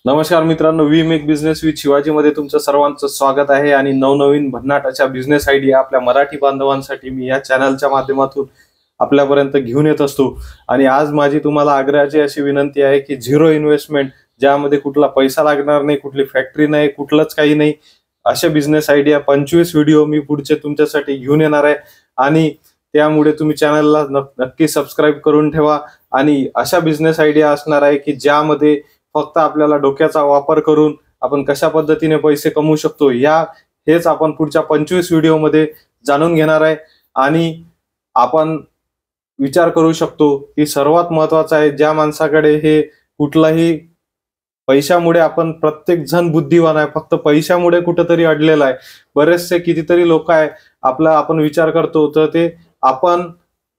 नमस्कार मित्रांनो, we make business with Shivaji मध्ये तुमचं सर्वांचं स्वागत आहे। आणि नवनवीन भन्नाट अशा बिझनेस आयडिया आपल्या मराठी बांधवांसाठी मी या चॅनलच्या माध्यमातून आपल्यापर्यंत घेऊन येत असतो। आणि आज माझी तुम्हाला आग्रहाची अशी विनंती आहे की झिरो इन्व्हेस्टमेंट, ज्यामध्ये कुठला पैसा लागणार नाही, कुठली फॅक्टरी नाही, कुठलंच काही नाही, असे बिझनेस आयडिया 25 व्हिडिओ मी पुढचे तुमच्यासाठी घेऊन येणार आहे। आणि त्यामुळे तुम्ही चॅनलला नक्की सबस्क्राईब करून ठेवा। आणि अशा बिझनेस आयडिया असणार आहे की ज्यामध्ये फक्त आपल्याला डोक्याचा वापर करून आपण कशा पद्धतीने पैसे कमवू शकतो हेच आपण पुढच्या 25 व्हिडिओ मध्ये जाणून घेणार आहे। आणि आपण विचार करू शकतो की सर्वात महत्त्वाचं आहे, ज्या माणसाकडे हे कुठलाही पैशामुळे आपण प्रत्येक जण बुद्धिवान आहे, फक्त पैशामुळे कुठेतरी अडलेला आहे। बरेचसे कितीतरी लोक आहे आपण विचार करतो तर ते आपण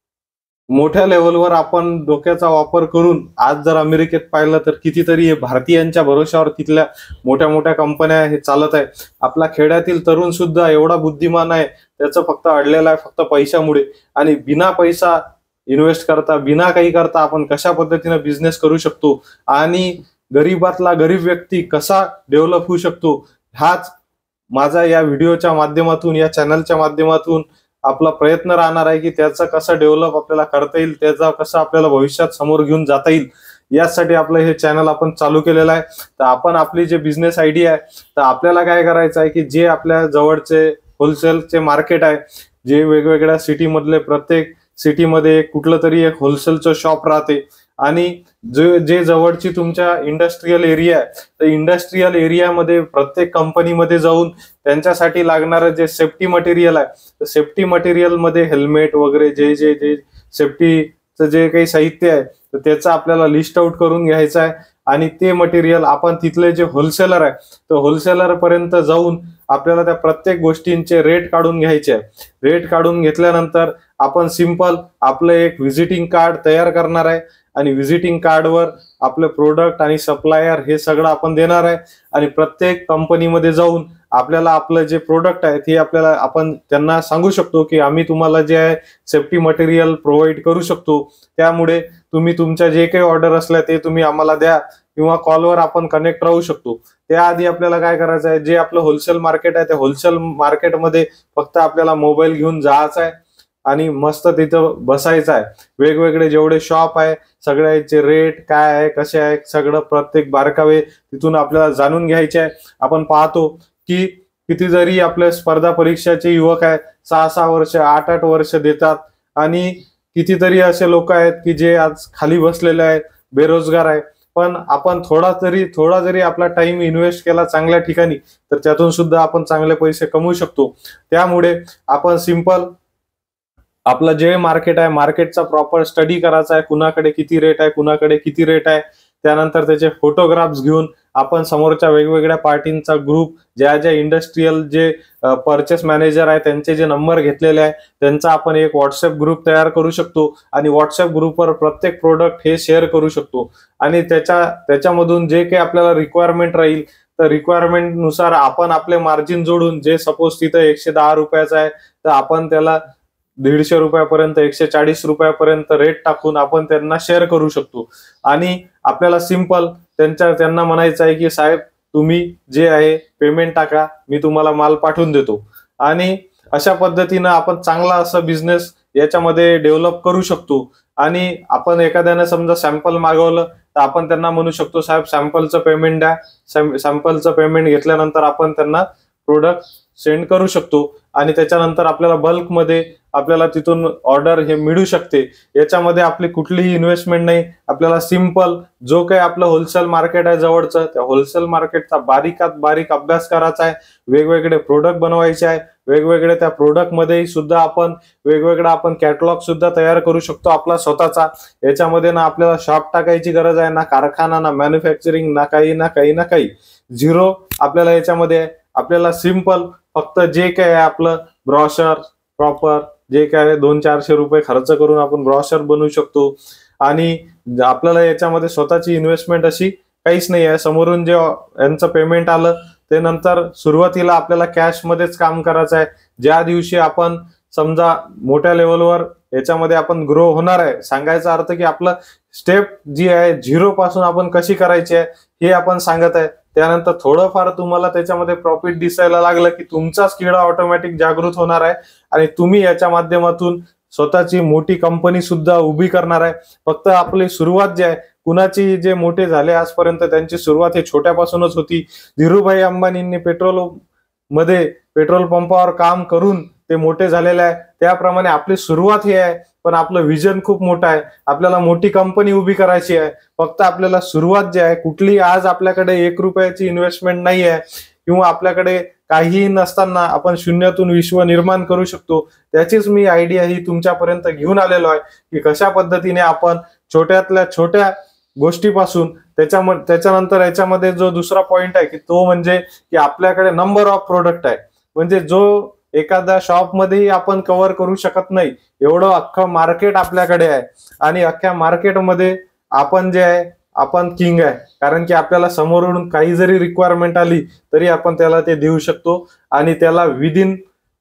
मोठ्या लेवलवर आपण डोक्याचा वापर करून आज जर अमेरिकेत पाहिलं तर कितीतरी भारतीयांच्या भरोशावर तिथल्या मोठ्या मोठ्या कंपन्या हे चालत आहे। आपला खेड्यातील तरुण सुद्धा एवढा बुद्धिमान आहे, त्याचं फक्त अडलेला आहे फक्त पैशामुळे। आणि बिना पैसा इन्व्हेस्ट करता, बिना काही करता आपण कशा पद्धतीने बिझनेस करू शकतो आणि गरीबातला गरीब व्यक्ती कसा डेव्हलप होऊ शकतो, हाच माझा या व्हिडिओच्या माध्यमातून, या चॅनलच्या माध्यमातून आपला प्रयत्न राहणार आहे की त्याचा कसा डेव्हलप आपल्याला करता येईल, त्याचा कसा आपल्याला भविष्यात समोर घेऊन जाता येईल, यासाठी आपलं हे चॅनल आपण चालू केलेलं आहे। तर आपण आपली जे बिझनेस आयडिया आहे, तर आपल्याला काय करायचं आहे की जे आपल्या जवळचे होलसेलचे मार्केट आहे, जे वेगवेगळ्या सिटी मधले, प्रत्येक सिटीमध्ये कुठलं तरी एक होलसेलचं शॉप राहते, आणि जे जवळची तुमच्या इंडस्ट्रियल एरिया आहे, तर इंडस्ट्रियल एरियामध्ये प्रत्येक कंपनीमध्ये जाऊन त्यांच्यासाठी लागणारं जे सेफ्टी मटेरियल आहे, तर सेफ्टी मटेरियल मध्ये हेल्मेट वगैरे जे जे जे सेफ्टीचं जे काही साहित्य आहे, तर त्याचं आपल्याला लिस्ट आउट करून घ्यायचं आहे। आणि ते मटेरियल आपण तिथले जे होलसेलर आहे, तर होलसेलर पर्यंत जाऊन आपल्याला त्या प्रत्येक गोष्टींचे रेट काढून घ्यायचे आहे। रेट काढून घेतल्यानंतर आपण सिंपल आपलं एक व्हिजिटिंग कार्ड तयार करणार आहे, आणि व्हिजिटिंग कार्डवर आपले प्रोडक्ट आणि सप्लायर हे सगळं आपण देणार आहे। आणि प्रत्येक कंपनीमध्ये जाऊन आपल्याला आपलं जे प्रोडक्ट आहे ते आपल्याला आपण त्यांना सांगू शकतो की आम्ही तुम्हाला जे आहे सेफ्टी मटेरियल प्रोव्हाइड करू शकतो, त्यामुळे तुम्ही तुमच्या जे काही ऑर्डर असल्या ते तुम्ही आम्हाला द्या, किंवा कॉलवर आपण कनेक्ट राहू शकतो। त्याआधी आपल्याला काय करायचं आहे, जे आपलं होलसेल मार्केट आहे त्या होलसेल मार्केटमध्ये फक्त आपल्याला मोबाईल घेऊन जायचं आहे आणि मस्त तिथं बसायचं आहे। वेगवेगळे जेवढे शॉप आहे सगळ्याचे रेट काय आहे, कसे आहे, सगळं प्रत्येक बारकावे तिथून आपल्याला जाणून घ्यायचे आहे। आपण पाहतो की किती जरी आपल्या स्पर्धा परीक्षाचे युवक आहे 6-6 वर्ष 8-8 वर्ष देतात, आणि कितीतरी असे लोक आहेत की जे आज खाली बसलेले आहेत, बेरोजगार आहे, पण आपण थोडा जरी आपला टाइम इन्व्हेस्ट केला चांगल्या ठिकाणी तर त्यातून सुद्धा आपण चांगले पैसे कमवू शकतो। त्यामुळे आपण सिंपल आपलं जे मार्केट आहे, मार्केटचा प्रॉपर स्टडी करायचा आहे, कुणाकडे किती रेट आहे, कुणाकडे किती रेट आहे, त्यानंतर त्याचे फोटोग्राफ्स घेऊन आपण समोरच्या वेगवेगळ्या पार्टींचा ग्रुप, ज्या इंडस्ट्रियल जे परचेस मॅनेजर आहे त्यांचे जे नंबर घेतलेले आहे त्यांचा आपण एक व्हॉट्सअप ग्रुप तयार करू शकतो, आणि व्हॉट्सअप ग्रुपवर प्रत्येक प्रोडक्ट हे शेअर करू शकतो। आणि त्याच्यामधून जे काही आपल्याला रिक्वायरमेंट राहील, तर रिक्वायरमेंट नुसार आपण आपले मार्जिन जोडून, जे सपोज तिथं 110 रुपयाचं आहे तर आपण त्याला 150 रुपयापर्यंत, 140 रुपयापर्यंत रेट टाकून आपण त्यांना शेअर करू शकतो। आणि आपल्याला सिंपल त्यांना म्हणायचं आहे की साहेब तुम्ही जे आहे पेमेंट टाका, मी तुम्हाला माल पाठवून देतो। आणि अशा पद्धतीनं आपण चांगला असा बिझनेस याच्यामध्ये डेव्हलप करू शकतो। आणि आपण एखाद्याने समजा सॅम्पल मागवलं तर आपण त्यांना म्हणू शकतो साहेब सॅम्पलचं पेमेंट द्या, सॅम्पलचं पेमेंट घेतल्यानंतर आपण त्यांना प्रोडक्ट सेंड करू शकतो, आणि त्याच्यानंतर आपल्याला बल्कमध्ये आपल्याला तिथून ऑर्डर हे मिळू शकते। याच्यामध्ये आपली कुठलीही इन्व्हेस्टमेंट नाही, आपल्याला सिंपल जो काही आपलं होलसेल मार्केट आहे जवळचं, त्या होलसेल मार्केटचा बारीकात बारीक अभ्यास करायचा आहे, वेगवेगळे प्रोडक्ट बनवायचे आहे, वेगवेगळे त्या प्रोडक्ट मध्ये सुद्धा आपण वेगवेगळा कॅटलॉग सुद्धा तयार करू शकतो आपला स्वतःचा। याच्यामध्ये ना आपल्याला शॉप टाकायची गरज आहे, ना कारखाना, ना मॅन्युफॅक्चरिंग, ना काही झिरो आपल्याला याच्यामध्ये आहे। आपल्याला सिंपल फक्त जे काय आहे आपलं ब्रॉशर प्रॉपर जे काय 200-400 रुपये खर्च करून आपण ब्रॉशर बनवू शकतो। आणि आपल्याला याच्यामध्ये स्वतःची इन्व्हेस्टमेंट अशी काहीच नाही आहे। समोरून जे यांचं पेमेंट आलं ते नंतर सुरुवातीला आपल्याला कॅश मध्येच काम करायचं आहे। ज्या दिवशी आपण समजा मोठ्या लेवलवर याच्यामध्ये आपण ग्रो होणार आहे, सांगायचा अर्थ की आपलं स्टेप जी आहे 0 पासून आपण कशी करायची आहे हे आपण सांगत आहे. त्यानंतर थोडंफार तुम्हाला त्याच्यामध्ये प्रॉफिट दिसायला लागलं की तुमचाच किडा ऑटोमॅटिक जागृत होणार आहे आणि तुम्ही याच्या माध्यमातून स्वतःची मोठी कंपनी सुद्धा उभी करणार आहे. फक्त आपली सुरुवात जी आहे, कुणाची जे मोठे झाले आजपर्यंत त्यांची सुरुवात हे छोट्यापासूनच होती. धीरूभाई अंबानींनी पेट्रोल पंपावर काम करून ते मोठे झालेले आहे. त्याप्रमाणे आपली सुरुवात ही आहे, पण आपलं विजन खूप मोठं आहे. आपल्याला मोठी कंपनी उभी करायची आहे. फक्त आपल्याला सुरुवात जी आहे, कुठली आज आपल्याकडे 1 रुपयाची इन्व्हेस्टमेंट नाही आहे किंवा आपल्याकडे काहीही नसताना आपण शून्यातून विश्व निर्माण करू शकतो. त्याचीच मी आयडिया ही तुमच्यापर्यंत घेऊन आलेलो आहे की कशा पद्धतीने आपण छोट्यातल्या छोट्या गोष्टीपासून त्याच्यानंतर याच्यामध्ये जो दुसरा पॉइंट आहे की तो म्हणजे की आपल्याकडे नंबर ऑफ प्रोडक्ट आहे. म्हणजे जो एखाद्या शॉपमध्येही आपण कव्हर करू शकत नाही एवढं अख्खं मार्केट आपल्याकडे आहे आणि अख्ख्या मार्केटमध्ये आपण जे आहे आपण किंग आहे. कारण की आपल्याला समोरून काही जरी रिक्वायरमेंट आली तरी आपण त्याला ते देऊ शकतो आणि त्याला विदिन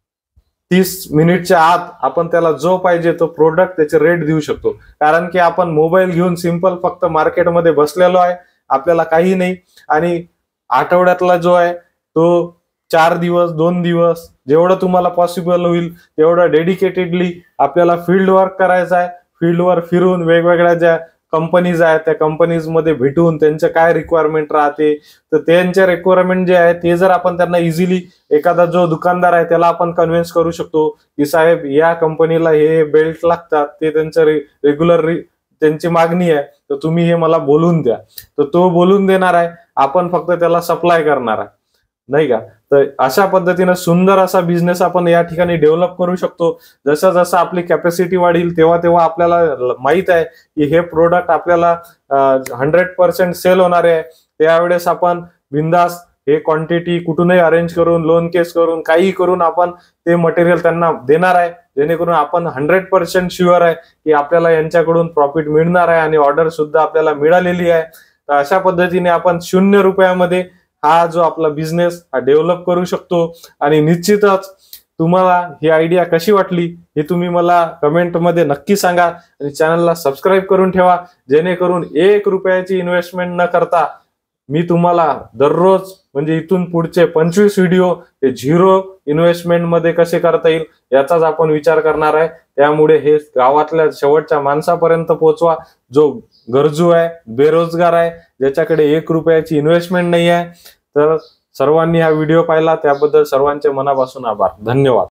30 मिनिटच्या आत आपण त्याला जो पाहिजे तो प्रोडक्ट त्याचे रेट देऊ शकतो. कारण की आपण मोबाईल घेऊन सिंपल फक्त मार्केटमध्ये बसलेलो आहे, आपल्याला काही नाही. आणि आठवड्यातला जो आहे तो 4 दिवस 2 दिवस जेवढं तुम्हाला पॉसिबल होईल तेवढं डेडिकेटेडली आपल्याला फील्ड वर्क करायचं आहे. फील्डवर फिरून वेगवेगळ्या ज्या कंपनीज आहेत त्या कंपनीज मध्ये भेटून त्यांचं काय रिक्वायरमेंट राहते तर त्यांच्या रिक्वायरमेंट जे आहे ते जर आपण त्यांना इझिली एखादा जो दुकानदार आहे त्याला आपण कन्व्हिन्स करू शकतो की साहेब या कंपनीला हे बेल्ट लागतात, ते त्यांचं रेग्युलर त्यांची मागणी आहे, तर तुम्ही हे मला बोलून द्या. तर तो बोलून देणार आहे, आपण फक्त त्याला सप्लाय करणार आहे, नाही का. तर अशा पद्धतीने सुंदर असा बिझनेस आपण या ठिकाणी डेव्हलप करू शकतो. जसं जसं आपली कॅपॅसिटी वाढील तेव्हा तेव्हा आपल्याला माहित आहे की हे प्रोडक्ट आपल्याला 100% सेल होणार आहे. त्यावेळेस आपण बिंदास हे क्वांटिटी कुठूनही अरेंज करून लोन केस करून काही करून आपण ते मटेरियल त्यांना देणार आहे, जेणेकरून आपण 100% शुअर आहे की आपल्याला यांच्याकडून प्रॉफिट मिळणार आहे आणि ऑर्डर सुद्धा आपल्याला मिळालेली आहे. तर अशा पद्धतीने आपण 0 रुपयामध्ये हा जो आपला बिझनेस हा डेव्हलप करू शकतो. आणि निश्चितच तुम्हाला ही आयडिया कशी वाटली हे तुम्ही मला कमेंटमध्ये नक्की सांगा आणि चॅनलला सबस्क्राईब करून ठेवा, जेणेकरून 1 रुपयाची इन्व्हेस्टमेंट न करता मी तुम्हाला दररोज म्हणजे इथून पुढचे 25 व्हिडिओ हे 0 इन्व्हेस्टमेंट मध्ये कसे करता येईल याचाच आपण विचार करणार आहे. त्यामुळे हे गावातल्या शेवटच्या माणसापर्यंत पोहोचवा जो गरजू आहे, बेरोजगार आहे, ज्याच्याकडे 1 रुपयाची इन्व्हेस्टमेंट नाही आहे. तर सर्वांनी हा व्हिडिओ पाहिला त्याबद्दल सर्वांचे मनापासून आभार. धन्यवाद.